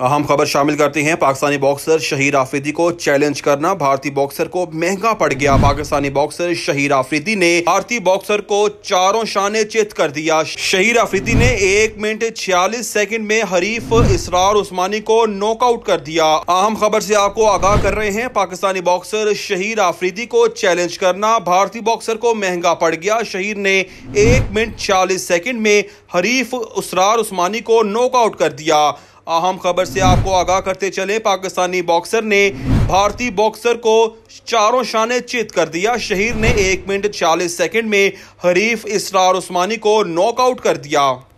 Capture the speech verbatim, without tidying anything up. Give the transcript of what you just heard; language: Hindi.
अहम खबर शामिल करते हैं। पाकिस्तानी बॉक्सर शहीर आफरीदी को चैलेंज करना भारतीय बॉक्सर को महंगा पड़ गया। पाकिस्तानी बॉक्सर शहीर आफरीदी ने भारतीय बॉक्सर को चारों शाने चित कर दिया। शहीर आफरीदी ने एक मिनट छियालीस सेकंड में हरीफ इसरार उस्मानी को नॉकआउट कर दिया। अहम खबर से आपको आगाह कर रहे हैं। पाकिस्तानी बॉक्सर शहीर आफरीदी को चैलेंज करना भारतीय बॉक्सर को महंगा पड़ गया। शहीर ने एक मिनट छियालीस सेकंड में हरीफ इसरार उस्मानी को नॉकआउट कर दिया। अहम खबर से आपको आगाह करते चले, पाकिस्तानी बॉक्सर ने भारतीय बॉक्सर को चारों शाने चित कर दिया। शहीर ने एक मिनट छियालीस सेकंड में हरीफ इसरार उस्मानी को नॉकआउट कर दिया।